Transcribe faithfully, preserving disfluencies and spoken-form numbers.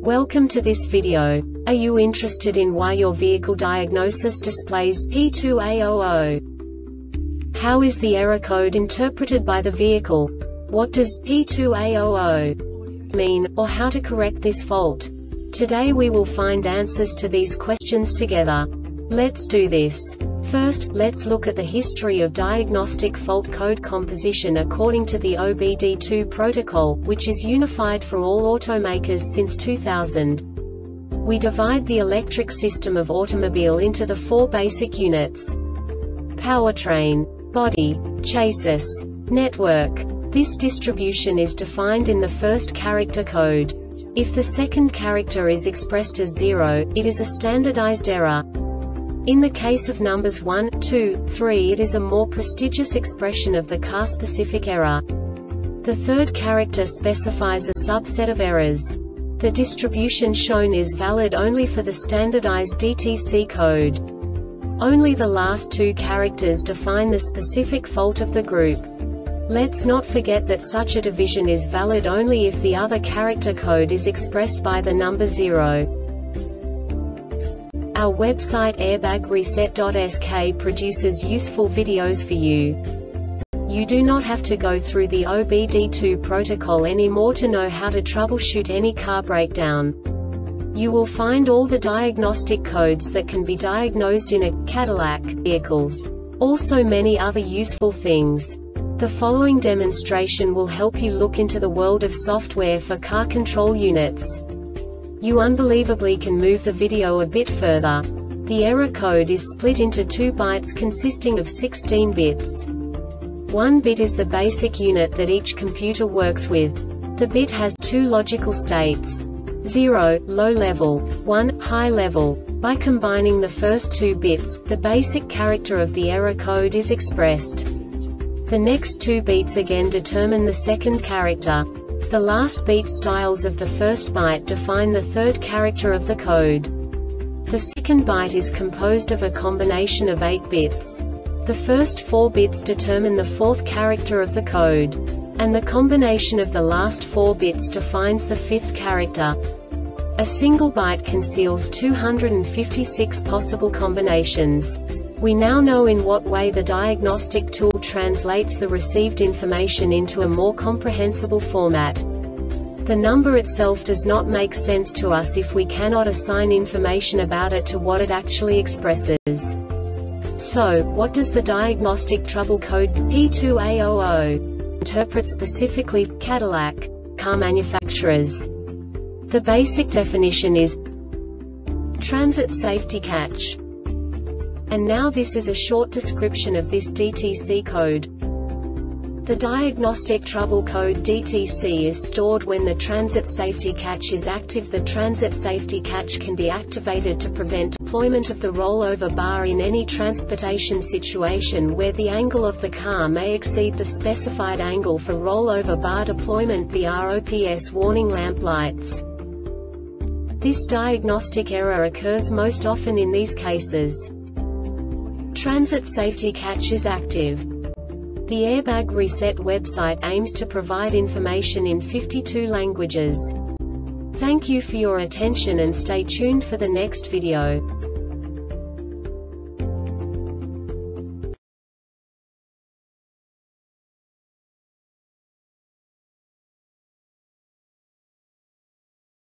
Welcome to this video. Are you interested in why your vehicle diagnosis displays P two A zero zero? How is the error code interpreted by the vehicle? What does P two A zero zero mean, or how to correct this fault? Today we will find answers to these questions together. Let's do this. First, let's look at the history of diagnostic fault code composition according to the O B D two protocol, which is unified for all automakers since two thousand. We divide the electric system of automobile into the four basic units: powertrain, body, chassis, network. This distribution is defined in the first character code. If the second character is expressed as zero, it is a standardized error. In the case of numbers one, two, three, it is a more prestigious expression of the car-specific error. The third character specifies a subset of errors. The distribution shown is valid only for the standardized D T C code. Only the last two characters define the specific fault of the group. Let's not forget that such a division is valid only if the other character code is expressed by the number zero. Our website airbag reset dot S K produces useful videos for you. You do not have to go through the O B D two protocol anymore to know how to troubleshoot any car breakdown. You will find all the diagnostic codes that can be diagnosed in a Cadillac vehicles. Also many other useful things. The following demonstration will help you look into the world of software for car control units. You unbelievably can move the video a bit further. The error code is split into two bytes consisting of sixteen bits. One bit is the basic unit that each computer works with. The bit has two logical states: zero, low level, one, high level. By combining the first two bits, the basic character of the error code is expressed. The next two bits again determine the second character. The last beat styles of the first byte define the third character of the code. The second byte is composed of a combination of eight bits. The first four bits determine the fourth character of the code. And the combination of the last four bits defines the fifth character. A single byte conceals two hundred fifty-six possible combinations. We now know in what way the diagnostic tool translates the received information into a more comprehensible format. The number itself does not make sense to us if we cannot assign information about it to what it actually expresses. So, what does the diagnostic trouble code P two A zero zero interpret specifically for Cadillac car manufacturers? The basic definition is transit safety catch. And now this is a short description of this D T C code. The diagnostic trouble code D T C is stored when the transit safety catch is active. The transit safety catch can be activated to prevent deployment of the rollover bar in any transportation situation where the angle of the car may exceed the specified angle for rollover bar deployment. The R O P S warning lamp lights. This diagnostic error occurs most often in these cases: transit safety catch is active. The Airbag Reset website aims to provide information in fifty-two languages. Thank you for your attention and stay tuned for the next video.